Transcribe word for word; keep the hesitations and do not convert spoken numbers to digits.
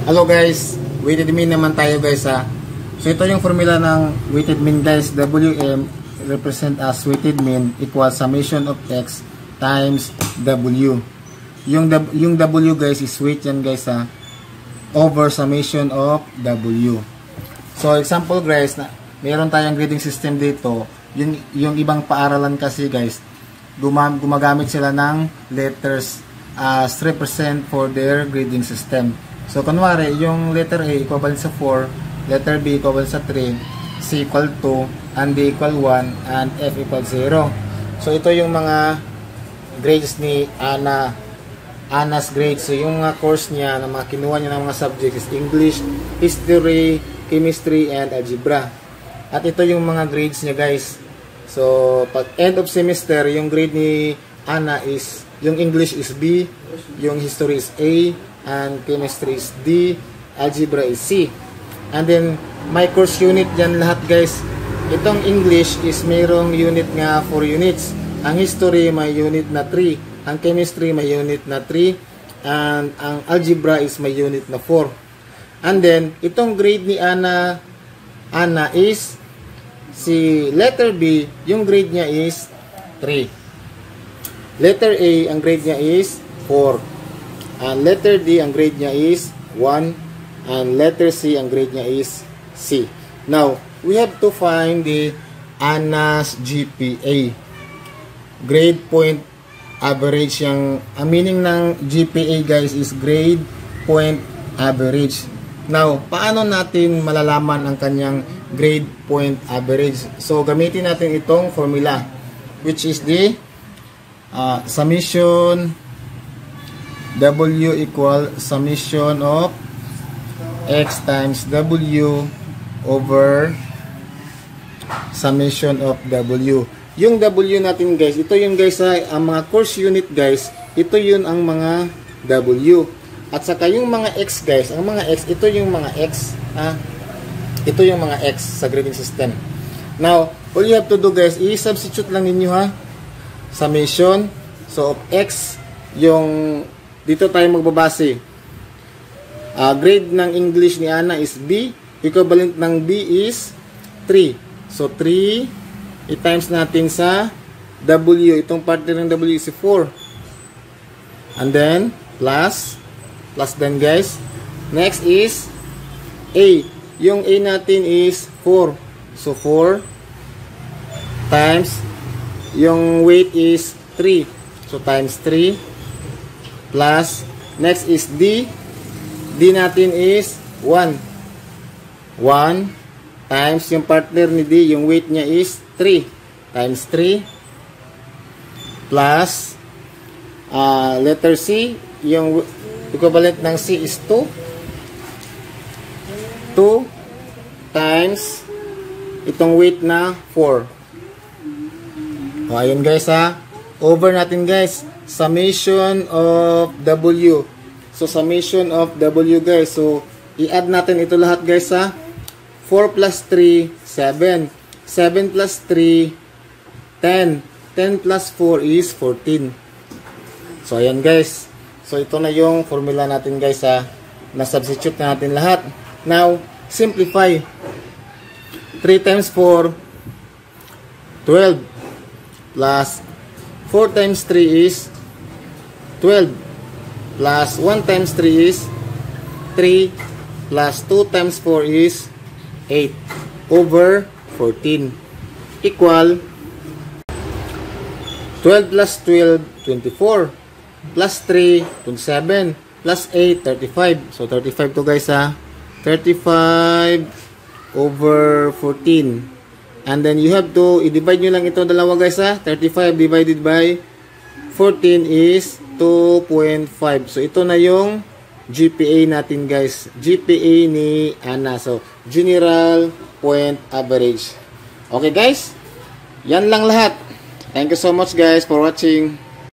Hello guys, weighted mean naman tayo guys ha. So ito yung formula ng weighted mean guys. W M represent as weighted mean equals summation of X times W. Yung, yung W guys is weight yan guys ha, over summation of W. So example guys, na meron tayong grading system dito. Yung, yung ibang paaralan kasi guys, gumam, gumagamit sila ng letters as represent for their grading system. So, kunwari, yung letter A equivalent sa four, letter B equivalent sa three, C equal two, and D equal one, and F equal zero. So, ito yung mga grades ni Ana, Ana's grades. So, yung mga course niya, na mga kinuha niya ng mga subjects is English, History, Chemistry, and Algebra. At ito yung mga grades niya guys. So, pag end of semester, yung grade ni Ana is, yung English is B, yung History is A, and Chemistry is D, Algebra is C. And then, my course unit dyan lahat guys. Itong English is mayroong unit nga four units. Ang History may unit na three. Ang Chemistry may unit na three. And ang Algebra is may unit na four. And then, itong grade ni Ana, Ana is, si letter B, yung grade niya is three. Letter A, ang grade niya is four. And letter D, ang grade niya is one. And letter C, ang grade niya is C. Now, we have to find the Ana's G P A. Grade point average. Yung, ang meaning ng G P A guys is grade point average. Now, paano natin malalaman ang kanyang grade point average? So, gamitin natin itong formula, which is the uh, summation W equal summation of X times W over summation of W. Yung W natin guys, ito yung guys ha, ang mga course unit guys, ito yun ang mga W. At saka yung mga X guys, ang mga X, ito yung mga X ha? Ito yung mga X sa grading system. Now, all you have to do guys, i-substitute lang ninyo ha, summation, so of X, yung dito tayo magbabase. Uh, grade ng English ni Ana is B. Equivalent ng B is three. So, three. I-times natin sa W. Itong partner ng W is four. And then, plus. Plus then guys. Next is A. Yung A natin is four. So, four. Times. Yung weight is three. So, times three. Plus, next is D. D natin is one. one times yung partner ni D, yung weight niya is three. Times three. Plus, uh, letter C, yung equivalent ng C is two. two times itong weight na four. O, ayun guys ha. Over natin guys. Summation of W. So, summation of W guys. So, i-add natin ito lahat guys ha. four plus three, seven. seven plus three, ten. ten plus four is fourteen. So, ayan guys. So, ito na yung formula natin guys ha. Na-substitute na natin lahat. Now, simplify. three times four, twelve. Plus, four times three is twelve. Plus one times three is three. Plus two times four is eight. Over fourteen. Equal twelve plus twelve, twenty-four. Plus three, twenty-seven. Plus eight, thirty-five. So thirty-five to guys ha. thirty-five over fourteen. And then you have to i-divide nyo lang ito dalawa guys ha. thirty-five divided by fourteen is two point five. So ito na yung G P A natin guys. G P A ni Ana. So general point average. Okay guys. Yan lang lahat. Thank you so much guys for watching.